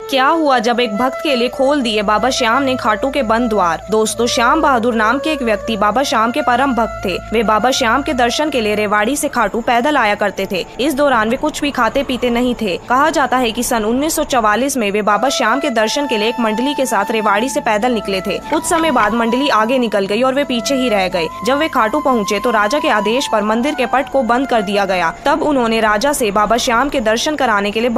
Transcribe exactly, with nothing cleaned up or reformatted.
क्या हुआ जब एक भक्त के लिए खोल दिए बाबा श्याम ने खाटू के बंद द्वार। दोस्तों, श्याम बहादुर नाम के एक व्यक्ति बाबा श्याम के परम भक्त थे। वे बाबा श्याम के दर्शन के लिए रेवाड़ी से खाटू पैदल आया करते थे। इस दौरान वे कुछ भी खाते पीते नहीं थे। कहा जाता है कि सन उन्नीस सौ चौवालीस में वे बाबा श्याम के दर्शन के लिए एक मंडली के साथ रेवाड़ी से पैदल निकले थे। कुछ समय बाद मंडली आगे निकल गई और वे पीछे ही रह गए। जब वे खाटू पहुँचे तो राजा के आदेश पर मंदिर के पट को बंद कर दिया गया। तब उन्होंने राजा से बाबा श्याम के दर्शन कराने के लिए